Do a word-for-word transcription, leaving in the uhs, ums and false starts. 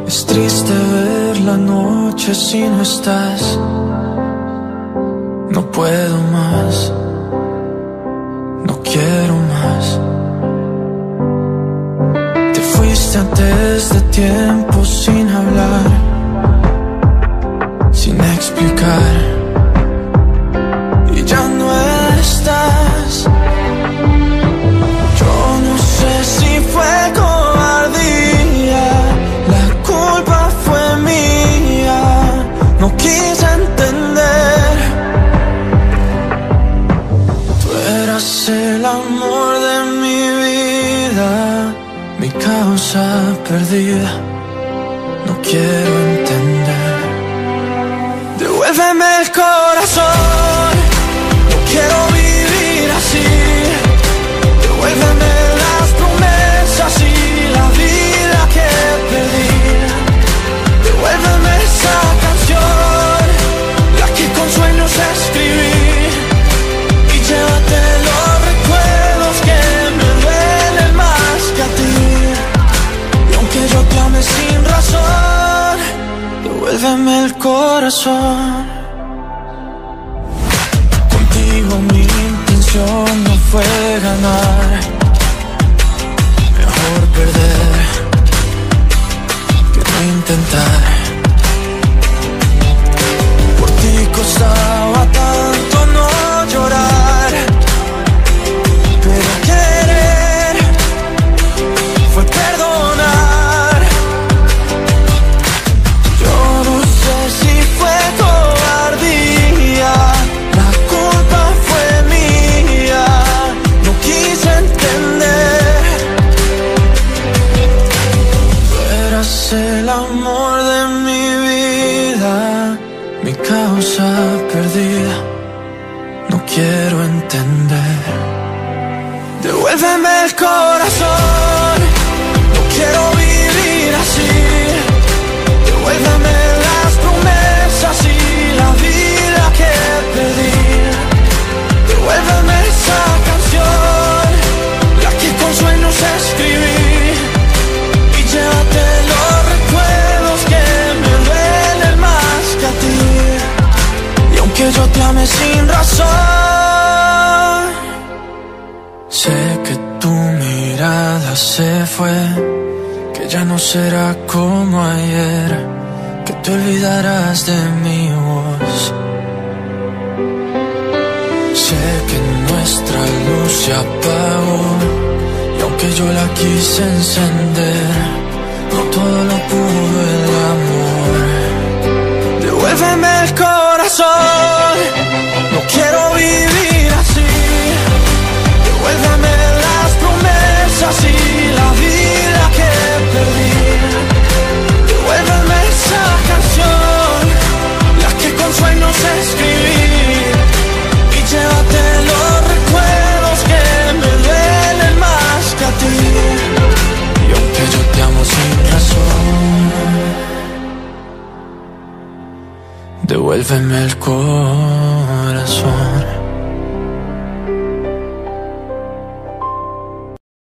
Es triste ver la noche si no estás. No puedo más, no quiero más. Te fuiste antes de tiempo sin hablar, sin explicar, y ya no estás. Yo no sé si fue cobardía, la culpa fue mía, no quise entender. Tú eras el amor de mi vida, mi causa perdida, no quiero entender. Devuélveme el corazón, no quiero vivir así. Devuélveme las promesas y la vida que perdí. Devuélveme esa canción, la que con sueños escribí. Y llévate los recuerdos que me duelen más que a ti. Y aunque yo te ame sin razón, devuélveme el corazón. Contigo mi intención no fue ganar, mejor perder que no intentar. Por ti costaba tanto no llorar, pero querer fue perdonar. Yo no sé si fue cobardía, la culpa fue mía, no quise entender. Tú eras el amor de mi vida, mi causa perdida, no quiero entender. Devuélveme el corazón, no quiero vivir así. Devuélveme las promesas y la vida que perdí. Devuélveme esa canción, la que con sueños escribí. Y llévate los recuerdos que me duelen más que a ti. Y aunque yo te ame sin razón, sé que tu mirada se fue, que ya no será como ayer, que te olvidarás de mi voz. Sé que nuestra luz se apagó, y aunque yo la quise encender, no todo lo pudo el amor. Devuélveme el corazón, no quiero vivir así. Devuélveme las promesas y la vida que perdí. Devuélveme esa canción, la que con sueños escribí. Y llévate los recuerdos que me duelen más que a ti. Y aunque yo te amo sin razón, devuélveme el corazón.